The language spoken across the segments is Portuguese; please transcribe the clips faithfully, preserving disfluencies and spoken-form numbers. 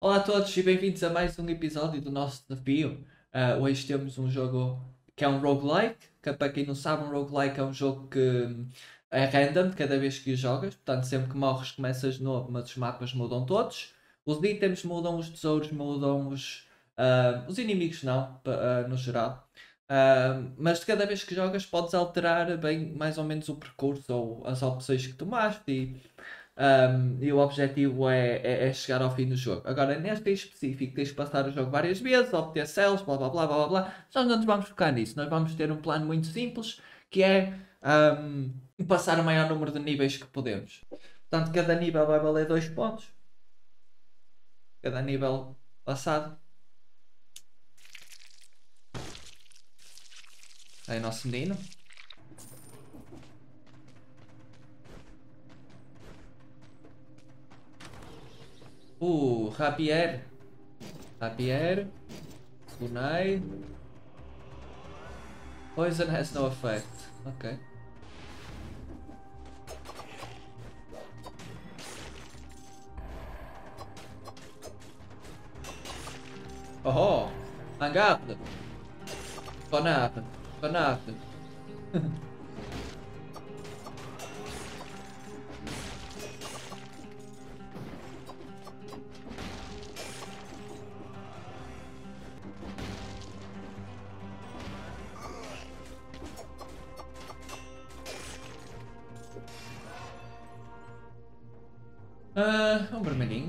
Olá a todos e bem-vindos a mais um episódio do nosso desafio. Ah, hoje temos um jogo que é um roguelike, que para quem não sabe, um roguelike é um jogo que hum, é random cada vez que o jogas, portanto sempre que morres começas de novo, mas os mapas mudam todos. Os itens mudam, os tesouros mudam, os, ah, os inimigos não, pa- ah, no geral. Ah, mas de cada vez que jogas podes alterar bem mais ou menos o percurso ou as opções que tomaste um, e o objetivo é, é, é chegar ao fim do jogo. Agora, neste em específico, tens de passar o jogo várias vezes, obter cells, blá blá blá blá blá. Nós não nos vamos focar nisso. Nós vamos ter um plano muito simples que é um, passar o maior número de níveis que podemos. Portanto, cada nível vai valer dois pontos. Cada nível passado. Aí, nosso menino. Uh, Rapier. Rapier. Lunai. Poison has no effect. Ok. Oh, Angapta. Konata. Konata. Ah, um vermelhinho.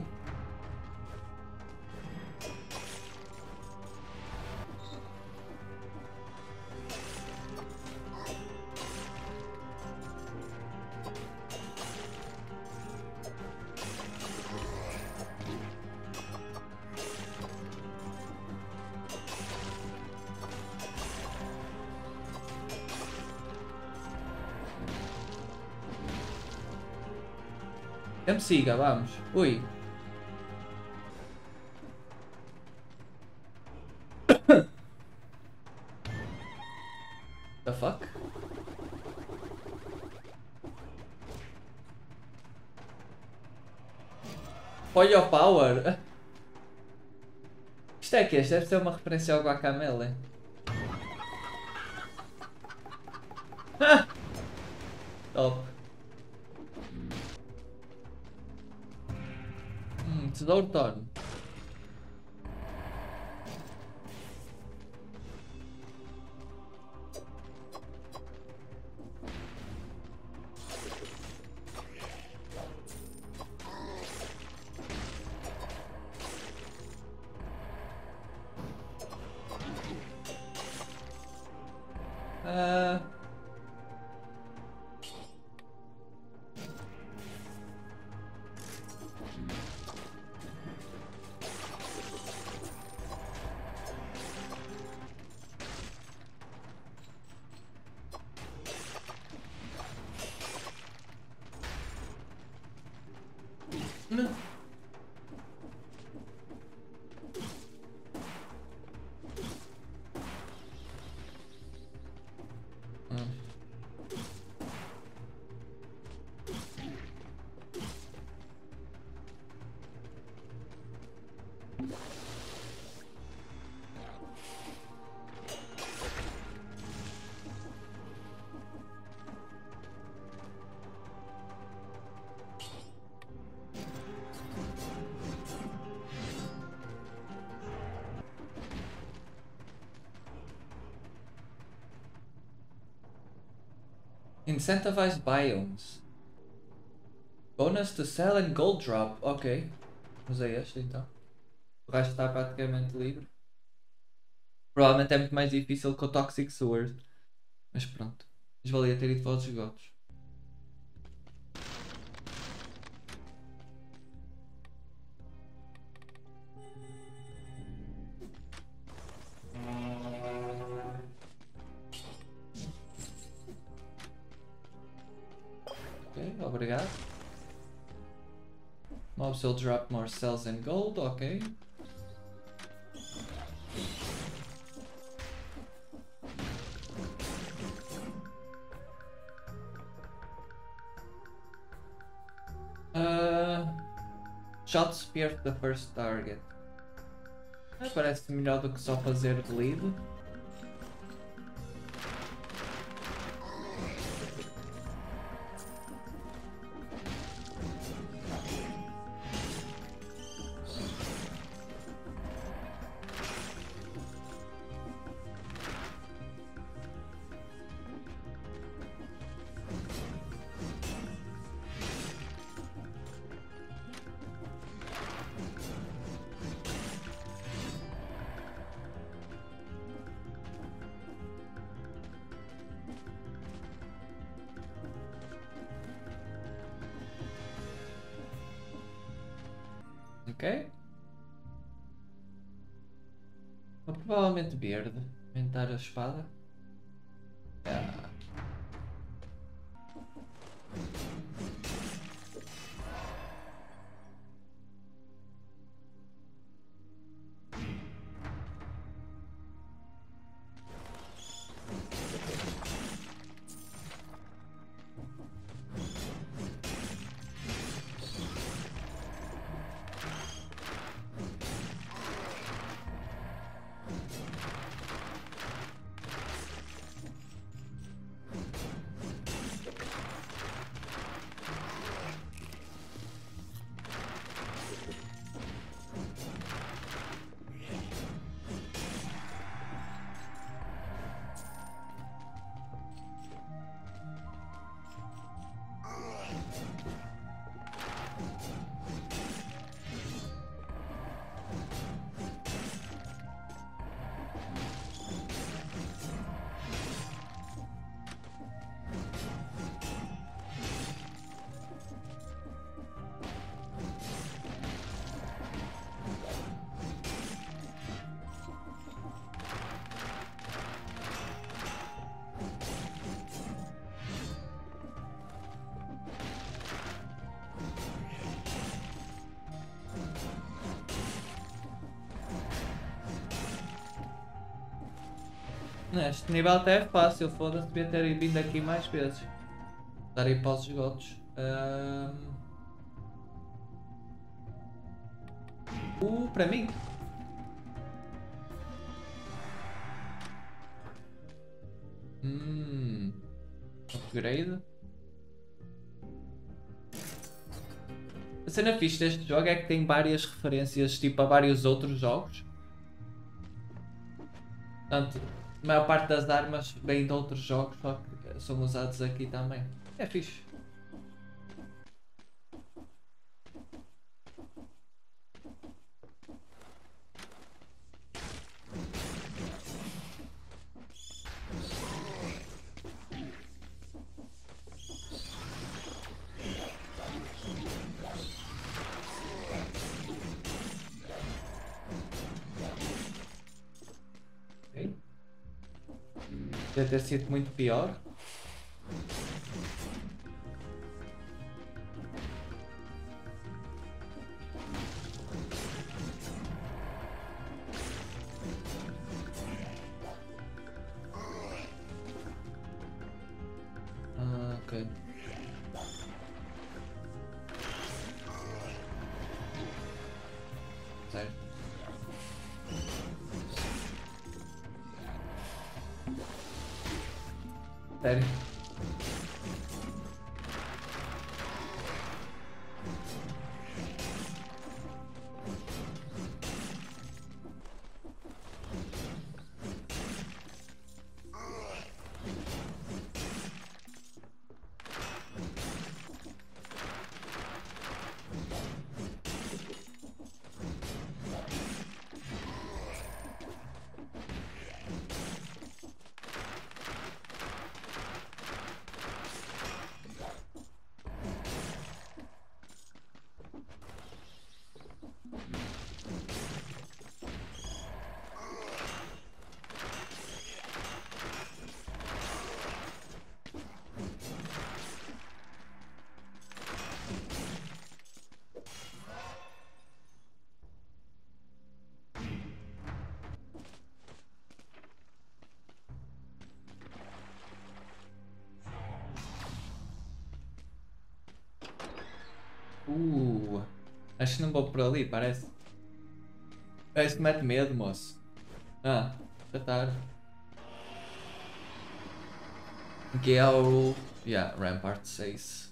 Eu me siga, vamos. Ui. The fuck? For your power. Isto é que Isto deve ser uma referência ao Guacamele. Top. Hum, tesouro torno. Ah, hum. Hum. Incentivized biomes. Bonus to sell and gold drop. Ok. Usei este então. O resto está praticamente livre. Provavelmente é muito mais difícil que o Toxic Sword. Mas pronto. Mas valia ter ido para outros esgotos. Ok, obrigado. Mobs will drop more cells and gold, ok. Ah, Shot Spear to the first target. Ah, parece melhor do que só fazer bleed. Ok. Mas provavelmente Beard. Inventar a espada. Ah. Este nível até é fácil, foda-se, devia ter vindo aqui mais vezes. Dar aí para os esgotos. Um... Uh, para mim. Hum. Upgrade. A cena fixe deste jogo é que tem várias referências tipo a vários outros jogos. Portanto, a maior parte das armas vem de outros jogos, só que são usados aqui também. É fixe. Deve ter sido muito pior. Ah, ok. Certo. Sério. Acho que não vou por ali, parece. Parece que mete medo, moço. Ah, já tá. Aqui é o. Yeah, Rampart seis.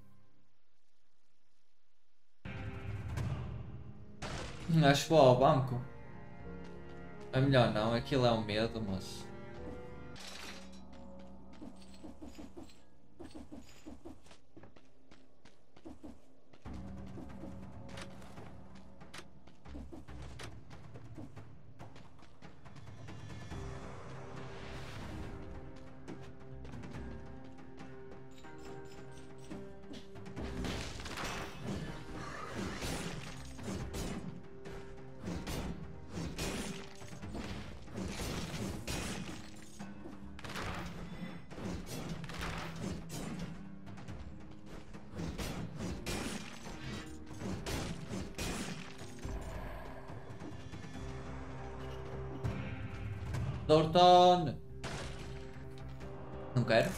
Hum, Acho que vou ao banco. É melhor não, aquilo é um medo, moço. Dorton! Não quero.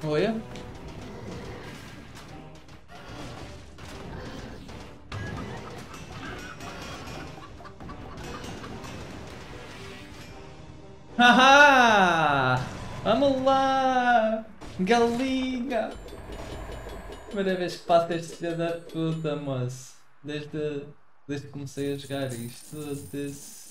foi? Haha! Vamos lá! Galinha! Primeira vez que passo este filho da puta, moço. Desde, desde que comecei a jogar isto. Desde...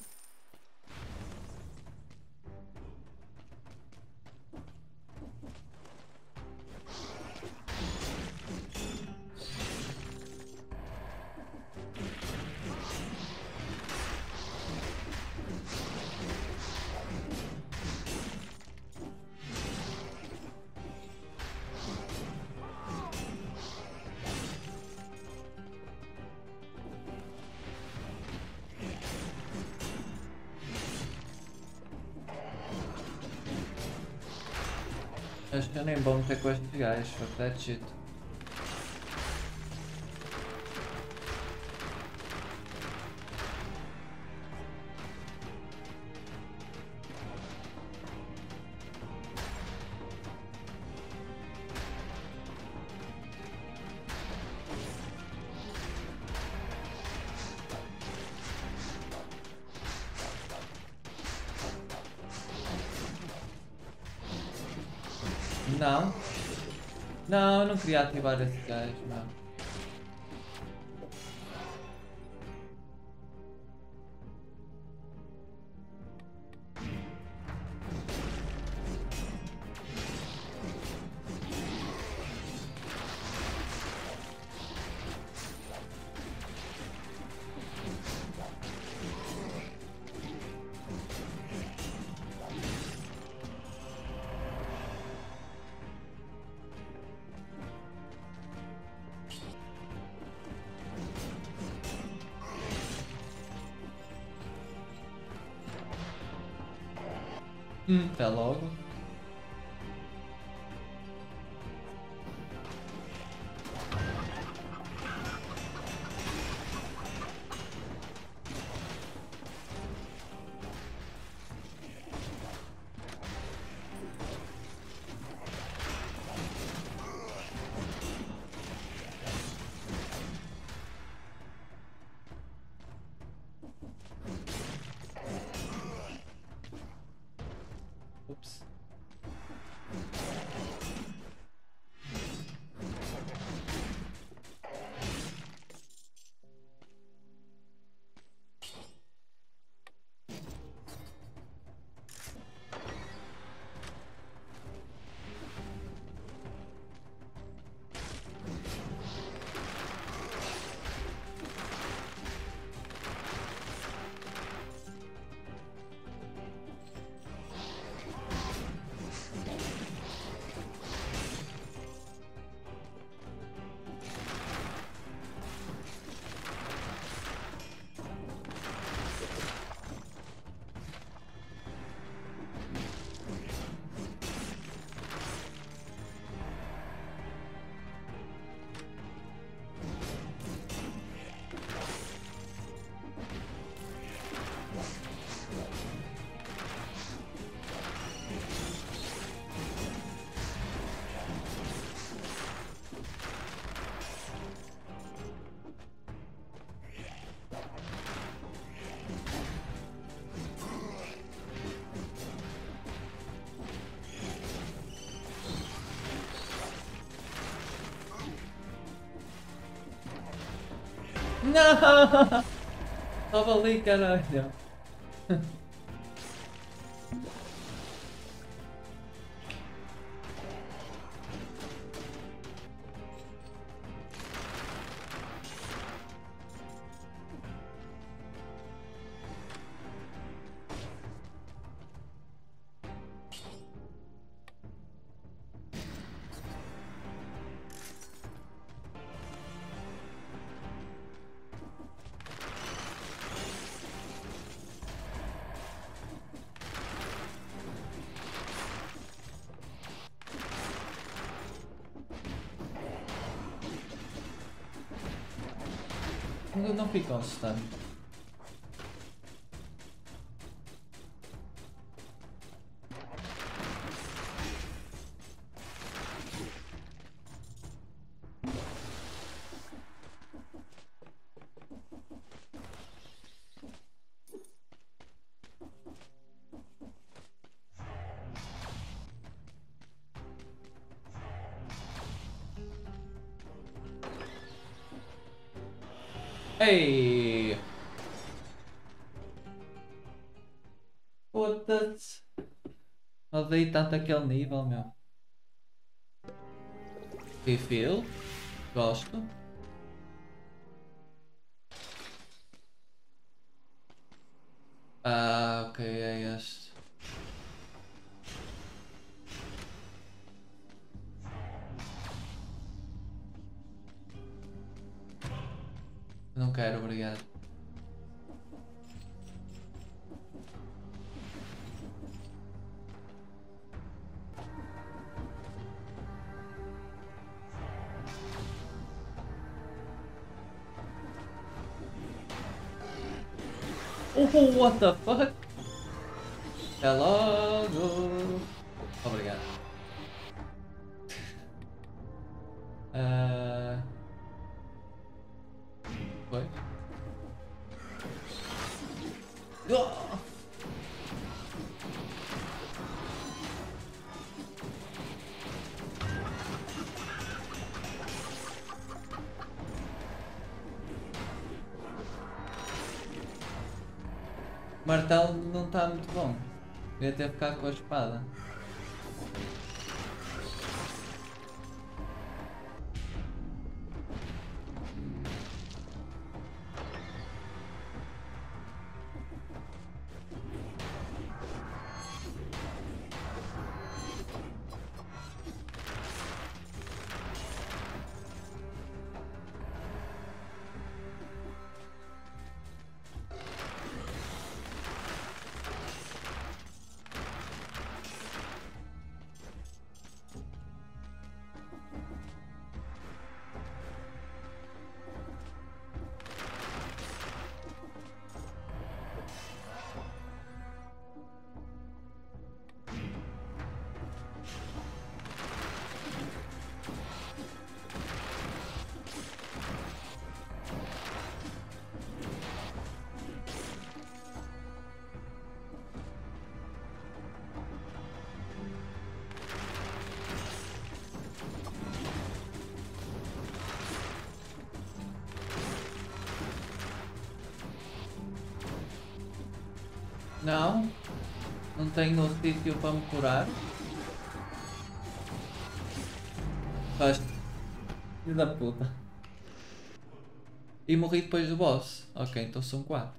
Acho que eu nem vou meter com estes gajos, fuck that shit. Não. Não, eu não queria ativar esse gajo, não. Hum, até logo. Ups. Não! Estava ali, caralho. Não, não fica um stun. Ei! Foda-se! Odeio tanto aquele nível, meu. Refill. Gosto. Ah, ok, é este. Não quero, obrigado. Oh, what the fuck? É logo. Obrigado. Uh... Foi? Oh! O martelo não está muito bom. Devia ter ficado com a espada. Não, não tenho sítio para me curar. Faz. Filho da puta. E morri depois do boss. Ok, então são quatro.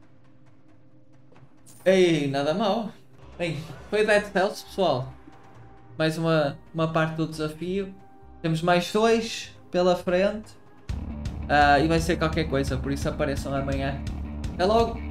Ei, nada mal. Bem, foi Dead Cells, pessoal. Mais uma, uma parte do desafio. Temos mais dois pela frente. Uh, e vai ser qualquer coisa, por isso apareçam amanhã. Até logo!